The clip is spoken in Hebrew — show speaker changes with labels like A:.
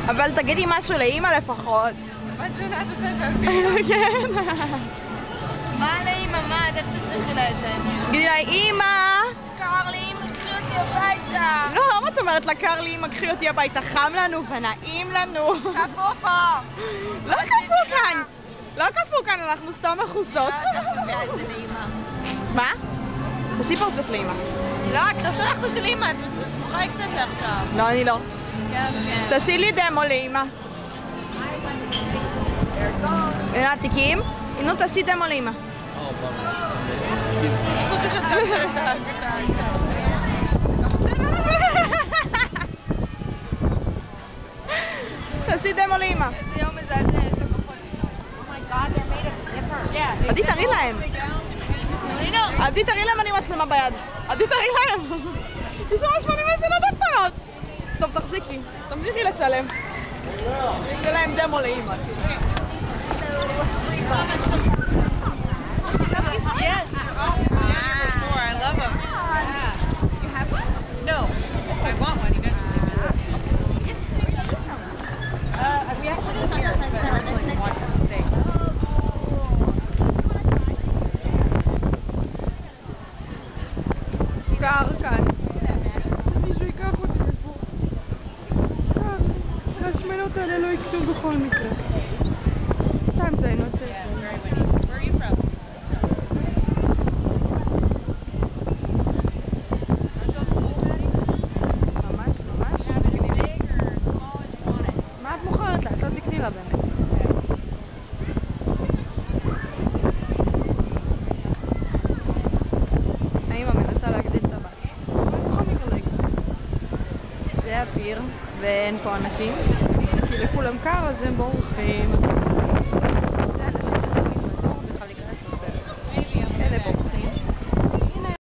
A: אבל תגידי משהו לאמא לפחות.
B: מה תזונה את עושה באוויר?
A: כן.
B: מה לאמא? מה? איך תשלחי לה את זה?
A: תגידי לה, אמא!
B: קר לי, אמא, קחי אותי הביתה.
A: לא, מה את אומרת לה, קר לי, אמא, קחי אותי הביתה, חם לנו ונעים לנו.
B: קפוא פה.
A: לא קפוא כאן. לא קפוא כאן, אנחנו סתם מחוסות.
B: את זה לאמא.
A: מה? תעשי פרצוף לאמא.
B: לא, את לא שלחת אותי לאמא, את צוחקת את זה עכשיו.
A: לא, אני לא.
B: כן, כן.
A: תעשי לי דמו לאמא. תיקים? נו, תעשי דמו לאמא.
B: אני חושבת שאת גם את
A: תעשי דמו לאמא.
B: איזה יום מזעזע, יש לו כוחות. אומייגאד, they're made of zipper.
A: עדי, תראי להם. עדי, תראי להם, אני מצלמה ביד. עדי, תראי להם. יש ממש מלא מצלמות קטנות. טוב, תחזיקי. תמשיכי לצלם. זה להם דמו לאמא.
B: Yes. Before, I love them. You have one? No. I want one eventually. We actually did here, but unfortunately watched the mistake.
A: קר כאן. מישהו ייקח אותי לפה. קר. השמנות האלה לא יקצו בכל מקרה. סתם זה נוצא.
B: Yeah, it's very windy. Where are you from?
A: ממש, ממש. מה את מוכרת לה? את לא תקני לה באמת. האמא מנסה להגדיל את הבת. זה הפיר, ואין פה אנשים. כי לכולם קר אז הם בורחים.